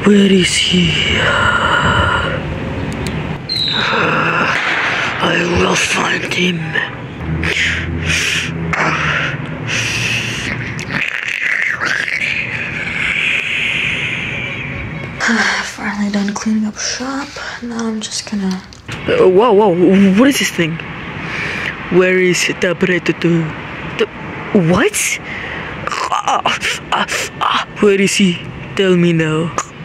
Where is he? I will find him. Finally done cleaning up shop. Now I'm just gonna... Whoa, what is this thing? Where is the predator? What? Where is he? Tell me now.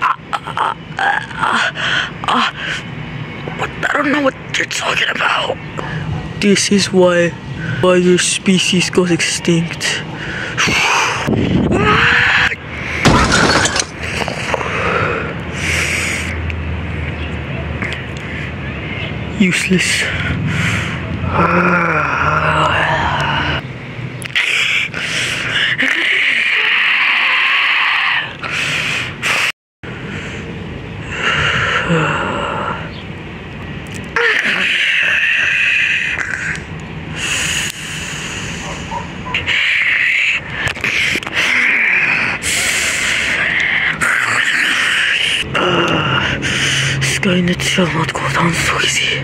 What? I don't know what you're talking about. This is why your species goes extinct. Useless. Skynet shall not go down so easy.